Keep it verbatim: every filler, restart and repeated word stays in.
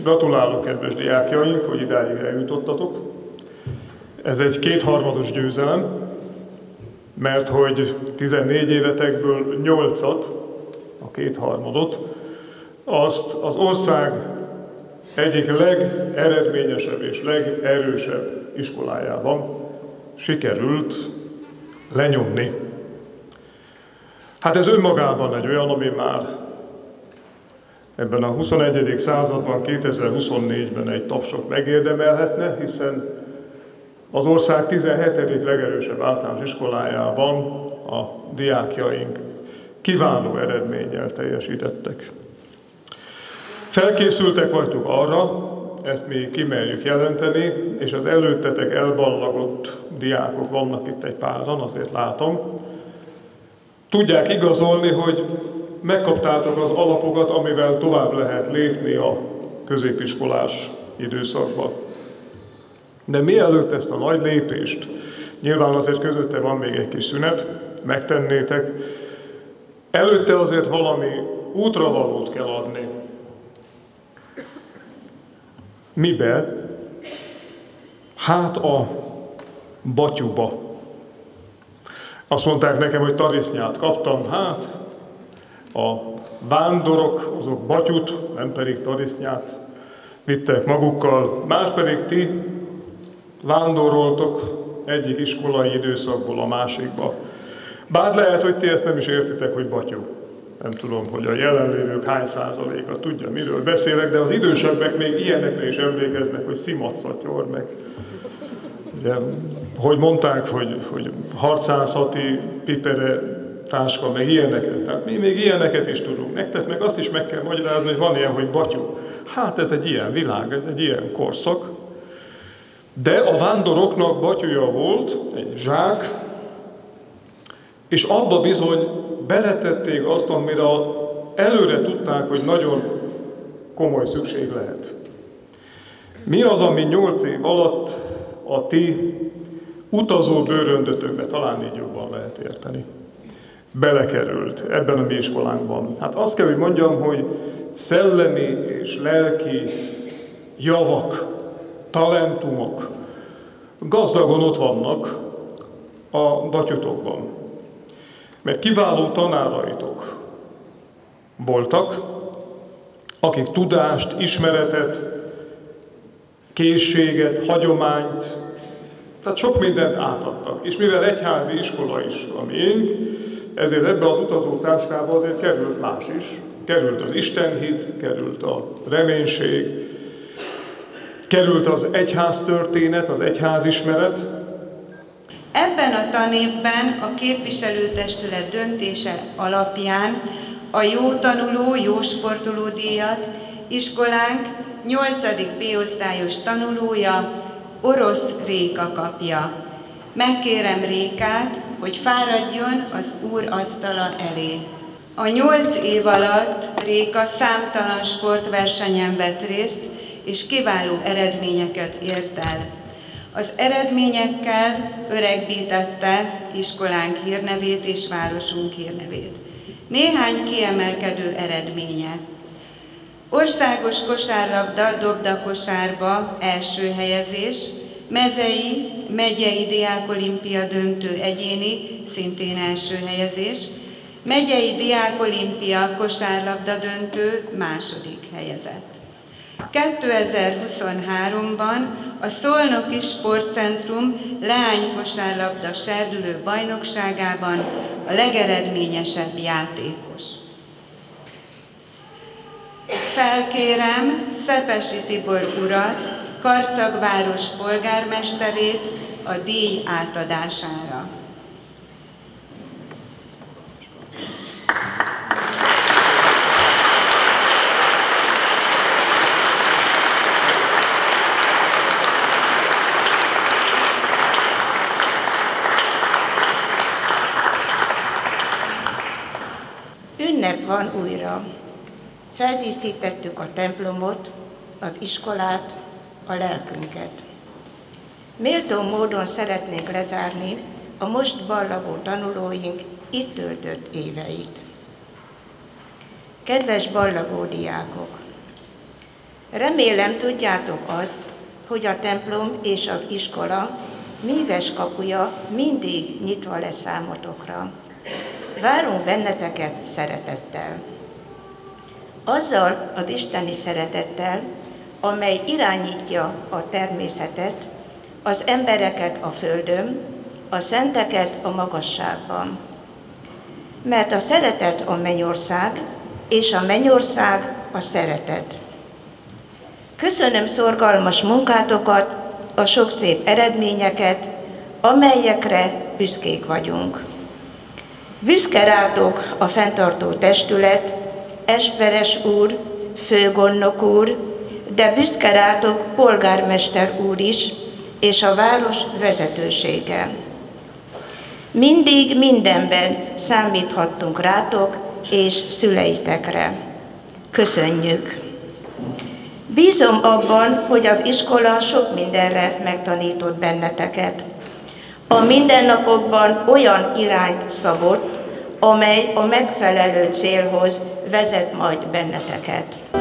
gratulálok, kedves diákjaink, hogy idáig eljutottatok. Ez egy kétharmados győzelem, mert hogy tizennégy évetekből nyolcat, a kétharmadot, azt az ország egyik legeredményesebb és legerősebb iskolájában sikerült lenyomni. Hát ez önmagában egy olyan, ami már ebben a huszonegyedik században, kétezer-huszonnégyben egy tapsot megérdemelhetne, hiszen az ország tizenhetedik legerősebb általános iskolájában a diákjaink kiváló eredménnyel teljesítettek. Felkészültek vagytok arra, ezt mi kimerjük jelenteni, és az előttetek elballagott diákok vannak itt egy páran, azért látom. Tudják igazolni, hogy megkaptátok az alapokat, amivel tovább lehet lépni a középiskolás időszakba. De mielőtt ezt a nagy lépést, nyilván azért közötte van még egy kis szünet, megtennétek, előtte azért valami útravalót kell adni. Mibe? Hát a batyuba. Azt mondták nekem, hogy tarisznyát kaptam, hát a vándorok, azok batyut, nem pedig tarisznyát vittek magukkal, márpedig ti vándoroltok egyik iskolai időszakból a másikba. Bár lehet, hogy ti ezt nem is értitek, hogy batyú. Nem tudom, hogy a jelenlévők hány százaléka tudja, miről beszélek, de az idősebbek még ilyenekre is emlékeznek, hogy szimatszatyor meg. Ugye, hogy mondták, hogy, hogy harcászati pipere táska, meg ilyeneket. Tehát mi még ilyeneket is tudunk. Nektek meg azt is meg kell magyarázni, hogy van ilyen, hogy batyú. Hát ez egy ilyen világ, ez egy ilyen korszak. De a vándoroknak batyúja volt, egy zsák, és abba bizony beletették azt, amire előre tudták, hogy nagyon komoly szükség lehet. Mi az, ami nyolc év alatt a ti utazó bőröndötökbe, talán így jobban lehet érteni, belekerült ebben a mi iskolánkban? Hát azt kell, hogy mondjam, hogy szellemi és lelki javak, talentumok gazdagon ott vannak a batyutokban. Mert kiváló tanáraitok voltak, akik tudást, ismeretet, készséget, hagyományt, tehát sok mindent átadtak. És mivel egyházi iskola is a miénk, ezért ebbe az utazótáskába azért került más is. Került az istenhit, került a reménység, került az egyház történet, az egyház ismeret. Ebben a tanévben a képviselőtestület döntése alapján a jó tanuló, jó sportoló díjat iskolánk nyolcadik B-osztályos tanulója, Orosz Réka kapja. Megkérem Rékát, hogy fáradjon az Úr asztala elé. A nyolc év alatt Réka számtalan sportversenyen vett részt, és kiváló eredményeket ért el. Az eredményekkel öregbítette iskolánk hírnevét és városunk hírnevét. Néhány kiemelkedő eredménye. Országos kosárlabda dobdakosárba első helyezés, mezei, megyei diákolimpia döntő egyéni, szintén első helyezés, megyei diákolimpia kosárlabda döntő második helyezett. kétezer-huszonháromban a Szolnoki Sportcentrum leánykosárlabda serdülő bajnokságában a legeredményesebb játékos. Felkérem Szepesi Tibor urat, Karcagváros polgármesterét a díj átadására. Ünnep van újra. Feldíszítettük a templomot, az iskolát, a lelkünket. Méltó módon szeretnénk lezárni a most ballagó tanulóink itt töltött éveit. Kedves ballagó diákok! Remélem tudjátok azt, hogy a templom és az iskola míves kapuja mindig nyitva lesz számotokra. Várunk benneteket szeretettel. Azzal az isteni szeretettel, amely irányítja a természetet, az embereket a földön, a szenteket a magasságban. Mert a szeretet a mennyország, és a mennyország a szeretet. Köszönöm szorgalmas munkátokat, a sok szép eredményeket, amelyekre büszkék vagyunk. Büszke rátok a fenntartó testület, Esperes úr, főgondnok úr, de büszke rátok polgármester úr is, és a város vezetősége. Mindig mindenben számíthattunk rátok és szüleitekre. Köszönjük! Bízom abban, hogy az iskola sok mindenre megtanított benneteket. A mindennapokban olyan irányt szabott, amely a megfelelő célhoz vezet majd benneteket.